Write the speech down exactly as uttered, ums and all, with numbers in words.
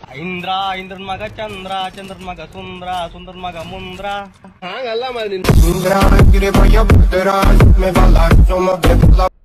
ಇಂದ್ರ ಇಂದ್ರನ್ ಮಗ ಚಂದ್ರ ಚಂದ್ರನ್ ಮಗ ಸುಂದ್ರ ಸುಂದ್ರನ್ ಮಗ ಮುಂದ್ರ ಹಾಗಲ್ಲ ಮಾಡಿ